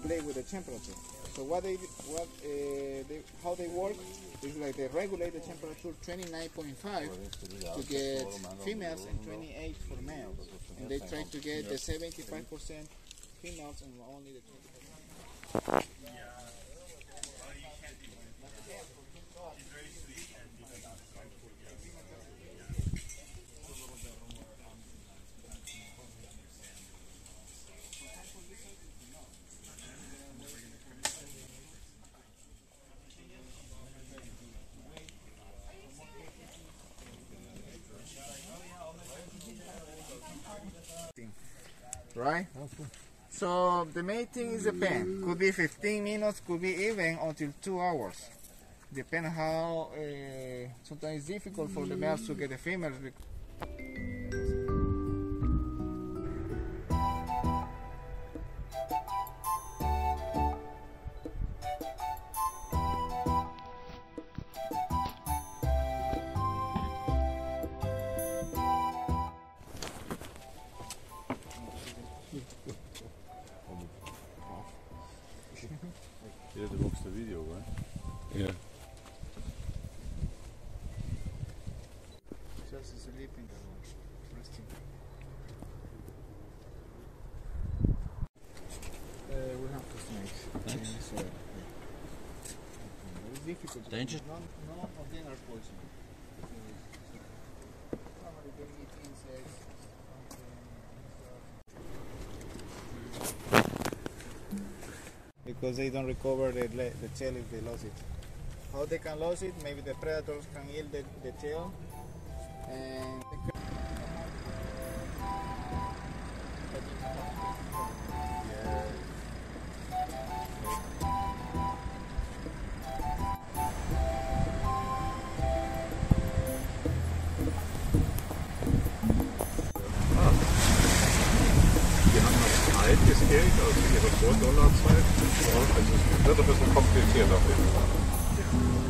play with the temperature. So how they work is like they regulate the temperature 29.5 to get females and 28 for males. And they try to get the 75% females and only the 25%. Right? Okay. So the mating is a pen. Could be 15 minutes, could be even until 2 hours. Depends how sometimes it's difficult for the males to get the females. Yeah, to watch the video, right? Yeah. Just sleeping, resting. We have to snakes. So, it's difficult. Danger? None of them are poison. Normally they eat insects. Because they don't recover the tail if they lose it. How they can lose it? Maybe the predators can eat the tail. And Die haben noch altes Geld, also ihre Vor-Dollar-Zeit. Also es wird ein bisschen kompliziert auf jeden Fall.